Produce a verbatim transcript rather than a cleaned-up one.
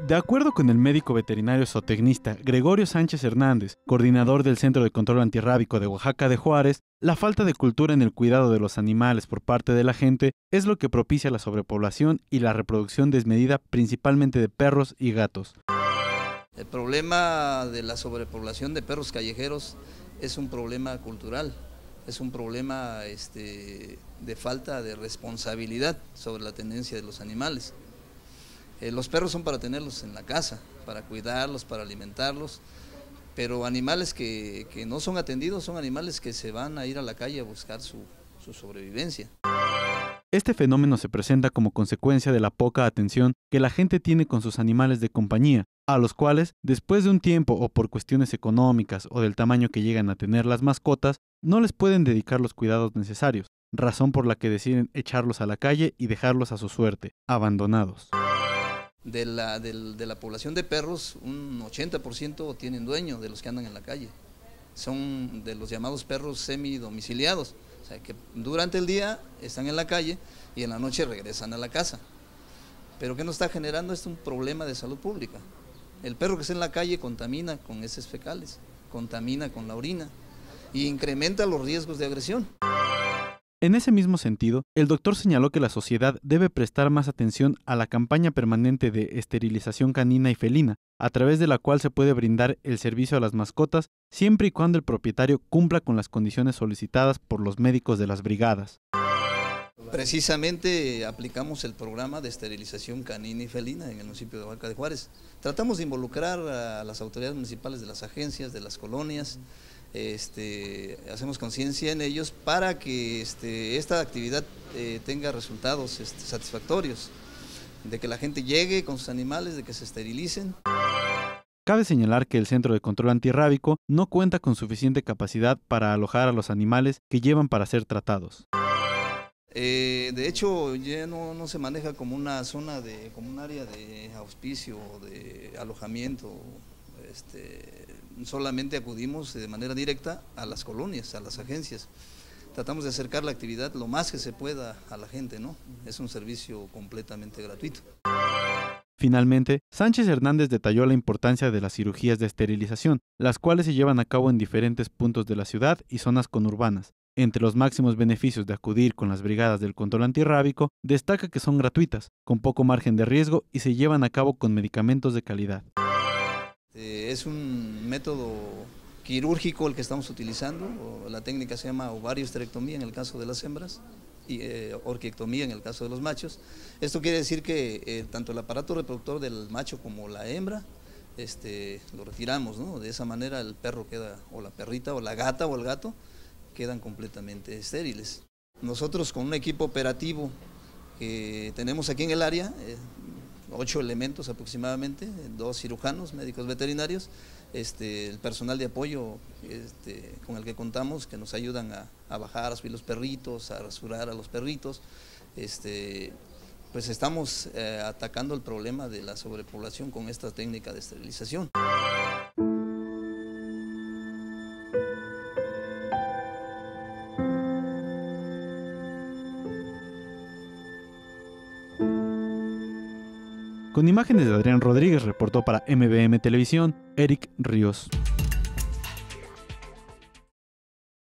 De acuerdo con el médico veterinario zootecnista Gregorio Sánchez Hernández, coordinador del Centro de Control Antirrábico de Oaxaca de Juárez, la falta de cultura en el cuidado de los animales por parte de la gente es lo que propicia la sobrepoblación y la reproducción desmedida principalmente de perros y gatos. El problema de la sobrepoblación de perros callejeros es un problema cultural, es un problema este, de falta de responsabilidad sobre la tenencia de los animales. Eh, los perros son para tenerlos en la casa, para cuidarlos, para alimentarlos, pero animales que, que no son atendidos son animales que se van a ir a la calle a buscar su, su sobrevivencia. Este fenómeno se presenta como consecuencia de la poca atención que la gente tiene con sus animales de compañía, a los cuales, después de un tiempo o por cuestiones económicas o del tamaño que llegan a tener las mascotas, no les pueden dedicar los cuidados necesarios, razón por la que deciden echarlos a la calle y dejarlos a su suerte, abandonados. De la, de, de la población de perros, un ochenta por ciento tienen dueño de los que andan en la calle. Son de los llamados perros semidomiciliados, o sea que durante el día están en la calle y en la noche regresan a la casa. Pero ¿qué nos está generando? Es un problema de salud pública. El perro que está en la calle contamina con heces fecales, contamina con la orina y incrementa los riesgos de agresión. En ese mismo sentido, el doctor señaló que la sociedad debe prestar más atención a la campaña permanente de esterilización canina y felina, a través de la cual se puede brindar el servicio a las mascotas siempre y cuando el propietario cumpla con las condiciones solicitadas por los médicos de las brigadas. Precisamente aplicamos el programa de esterilización canina y felina en el municipio de Oaxaca de Juárez. Tratamos de involucrar a las autoridades municipales de las agencias, de las colonias. Este, hacemos conciencia en ellos para que este, esta actividad eh, tenga resultados este, satisfactorios, de que la gente llegue con sus animales, de que se esterilicen. Cabe señalar que el Centro de Control Antirrábico no cuenta con suficiente capacidad para alojar a los animales que llevan para ser tratados. Eh, de hecho, ya no, no se maneja como una zona, de, como un área de auspicio, de alojamiento. Este, solamente acudimos de manera directa a las colonias, a las agencias. Tratamos de acercar la actividad lo más que se pueda a la gente, ¿no? Es un servicio completamente gratuito. Finalmente, Sánchez Hernández detalló la importancia de las cirugías de esterilización, las cuales se llevan a cabo en diferentes puntos de la ciudad y zonas conurbanas. Entre los máximos beneficios de acudir con las brigadas del control antirrábico, destaca que son gratuitas, con poco margen de riesgo y se llevan a cabo con medicamentos de calidad. Eh, es un método quirúrgico el que estamos utilizando, o la técnica se llama ovarioesterectomía en el caso de las hembras y eh, orquiectomía en el caso de los machos. Esto quiere decir que eh, tanto el aparato reproductor del macho como la hembra este, lo retiramos, ¿no? De esa manera el perro queda, o la perrita, o la gata, o el gato, quedan completamente estériles. Nosotros con un equipo operativo que tenemos aquí en el área, eh, ocho elementos aproximadamente, dos cirujanos, médicos veterinarios, este, el personal de apoyo este, con el que contamos, que nos ayudan a, a bajar, a subir los perritos, a rasurar a los perritos, este, pues estamos eh, atacando el problema de la sobrepoblación con esta técnica de esterilización. Con imágenes de Adrián Rodríguez, reportó para M B M Televisión, Eric Ríos.